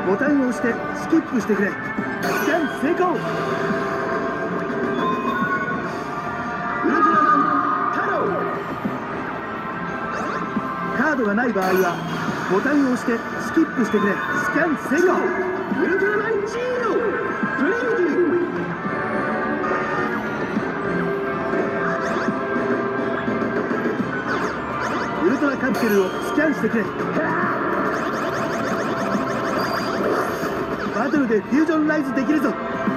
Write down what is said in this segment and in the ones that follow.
ボタンを押してスキップしてくれ。スキャン成功。ウルトラマンタロー。カードがない場合はボタンを押してスキップしてくれ。スキャン成功。ウルトラマンジーロプレイティブ。ウルトラカプセルをスキャンしてくれ。バトルでフュージョンライズできるぞ。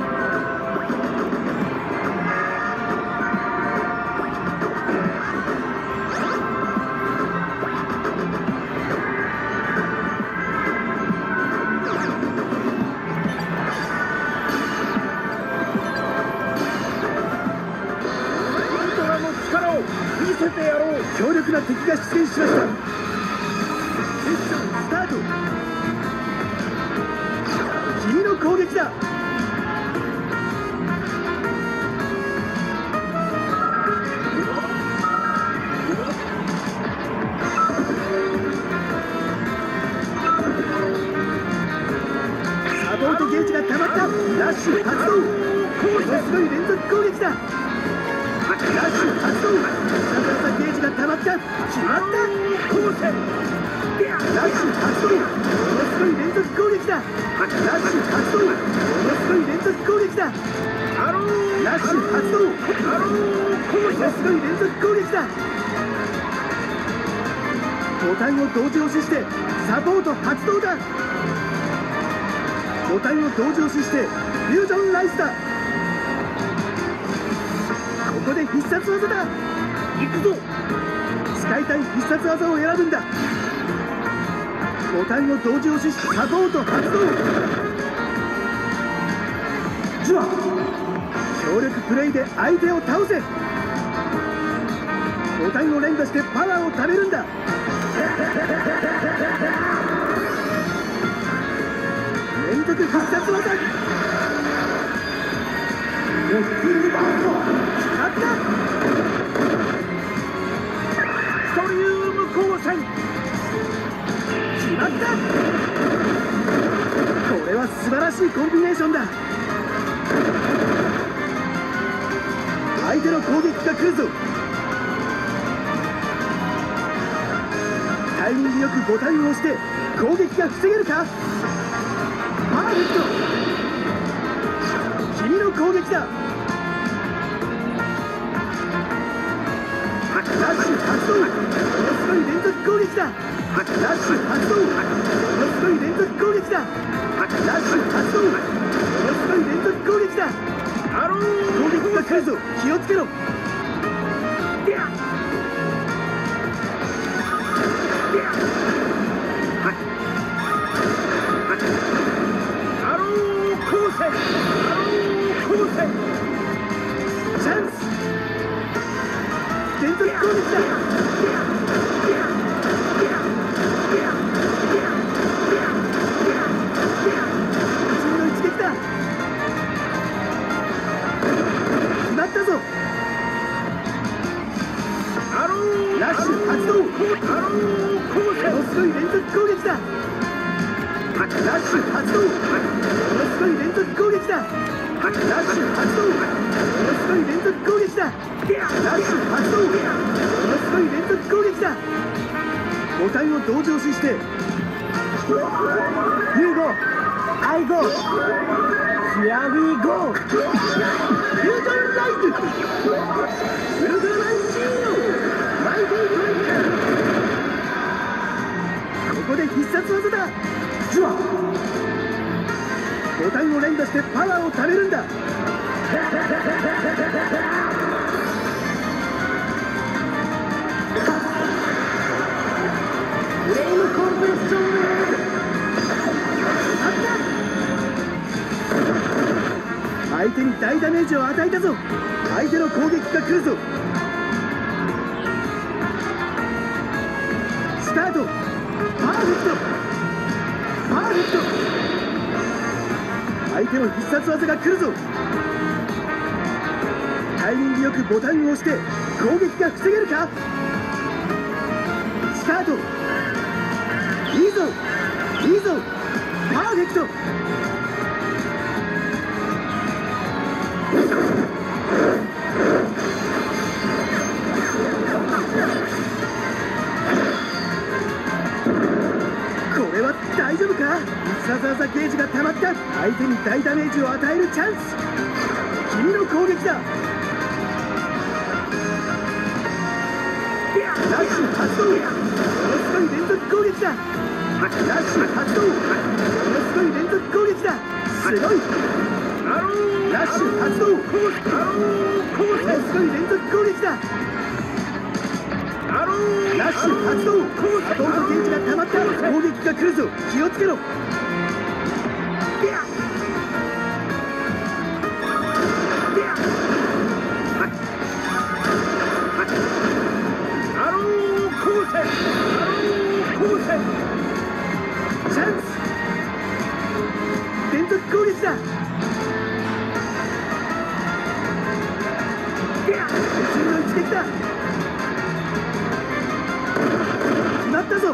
強力な敵が出現しました。セッションスタート。君の攻撃だ。サポートゲージが溜まった。ラッシュ発動。ものすごい連続攻撃だ。ラッシュ発動。ゲージが溜まった。決まった。ラッシュ発動。ものすごい連続攻撃だ。ラッシュ発動。ものすごい連続攻撃だ。ラッシュ発動。ものすごい連続攻撃だ。ボタンを同時押ししてサポート発動だ。ボタンを同時押ししてフュージョンライスだ。ここで必殺技だ。行くぞ。使いたい必殺技を選ぶんだ。ボタンを同時押ししサポート発動。ジュワ強力プレイで相手を倒せ。ボタンを連打してパワーを貯めるんだ。連続必殺技。決まった。ストリウム光線。決まった。これは素晴らしいコンビネーションだ。相手の攻撃が来るぞ。タイミングよくボタンを押して攻撃が防げるか。パーフェクト。君の攻撃だ。ラッシュ発動。ものすごい連続攻撃だ。ラッシュ発動。ものすごい連続攻撃だ。ラッシュ発動。ものすごい連続攻撃だ。攻撃が来るぞ。気をつけろ。アロー光線。アロー光線。チャンス。連続攻撃だ。一の一撃だ。決まったぞ。ラッシュ発動。ものすごい連続攻撃だ。ラッシュ発動。ものすごい連続攻撃だ。ラッシュ発動。ものすごい連続攻撃だ。ラッシュ発動。ものすごい連続攻撃だ。ボタンを同時押しして You go I go Here we go フュージョンライト。ウルトラマンジーロマイティーブレイカー。ここで必殺技だ。ジュワボタンを連打してパワーを貯めるんだ。フレームコンプレッション。相手に大ダメージを与えたぞ。相手の攻撃が来るぞ。スタート。パーフェクト。パーフェクト。相手の必殺技が来るぞ。タイミングよくボタンを押して攻撃が防げるか。スタート。いいぞいいぞ。パーフェクト。 クト。これは大丈夫か。必殺技ゲージが溜まった。相手に大ダメージを与えるチャンス。君の攻撃だ。ラッシュ発動。ものすごい連続攻撃だ。ラッシュ発動。ものすごい連続攻撃だ。すごい。ラッシュ発動。ものすごい連続攻撃だ。ラッシュ発動。サポートゲージが溜まった。攻撃が来るぞ。気をつけろ。チャンス。連続攻撃だ。自分の一撃だ。決まったぞ。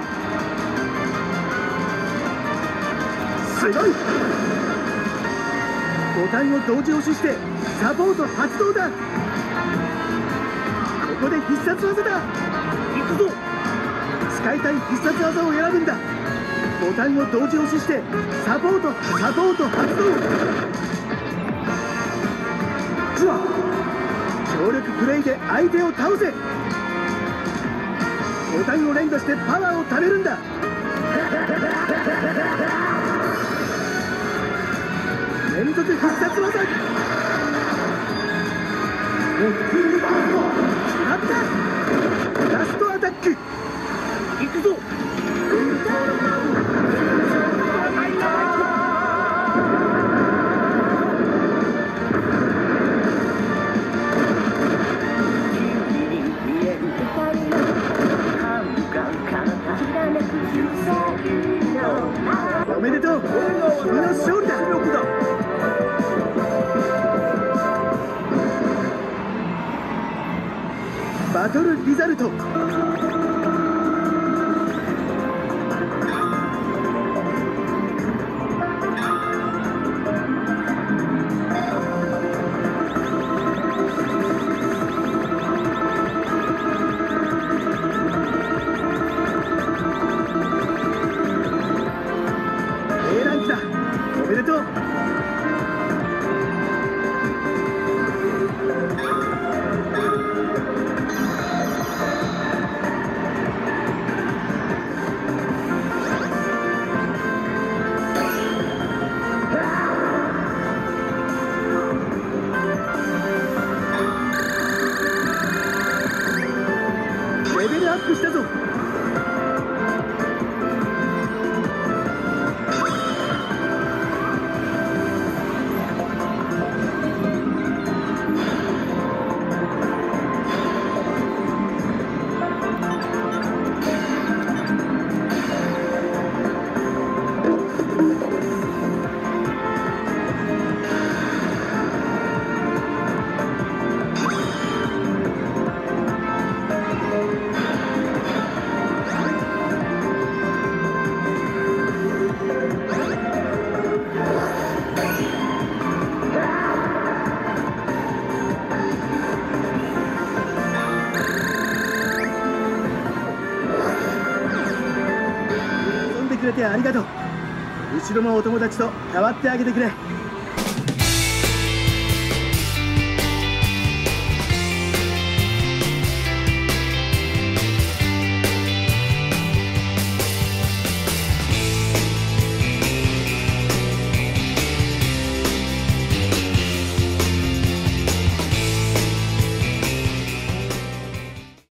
すごい。ボタンを同時押ししてサポート発動だ。ここで必殺技だ。行くぞ。使いたい必殺技を選ぶんだ。ボタンを同時押ししてサポート発動。強力プレイで相手を倒せ。ボタンを連打してパワーを貯めるんだ。連続必殺技。決まった。ラストアタック。行くぞ。おめでとう。君の勝利だ。バトルリザルト。A ランクだ。おめでとう。レベルアップしたぞ。くれてありがとう。後ろのお友達と代わってあげてくれ。